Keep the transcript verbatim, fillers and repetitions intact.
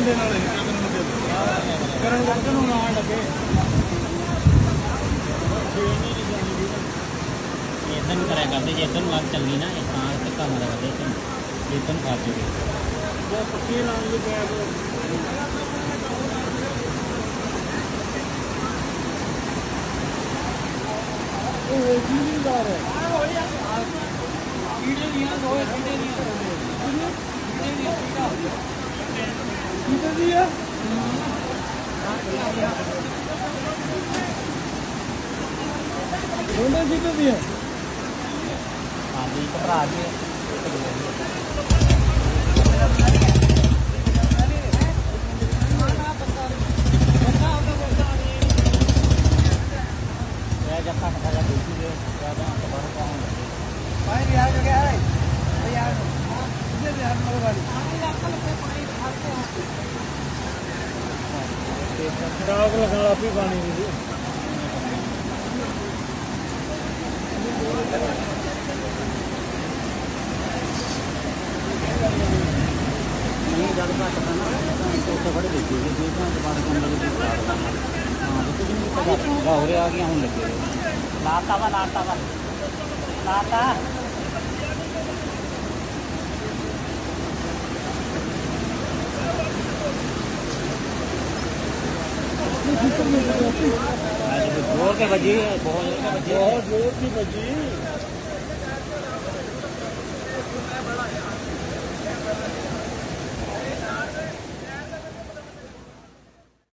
इधन करा करते जेतन लग चलनी ना एक धक्का मारा करते जेतन खा चुके हाँ जी घबरा जी जत्था कथा का देखिए ज़्यादा दोबारा कौन लगे भाई यार क्या है यार इधर यार मेरे गाड़ी इलाका लगता है पानी खाते हैं डाक लगा भी पानी नहीं नहीं ज़्यादा पता ना तो बड़े देखिए दूसरा दोबारा कौन लगे हाँ तो कुछ नहीं पता गावरे आ गया हूँ लगे लाता वा लाता वा लाता जोर के बजी बहुत जोर के बजी बहुत जोर की बजी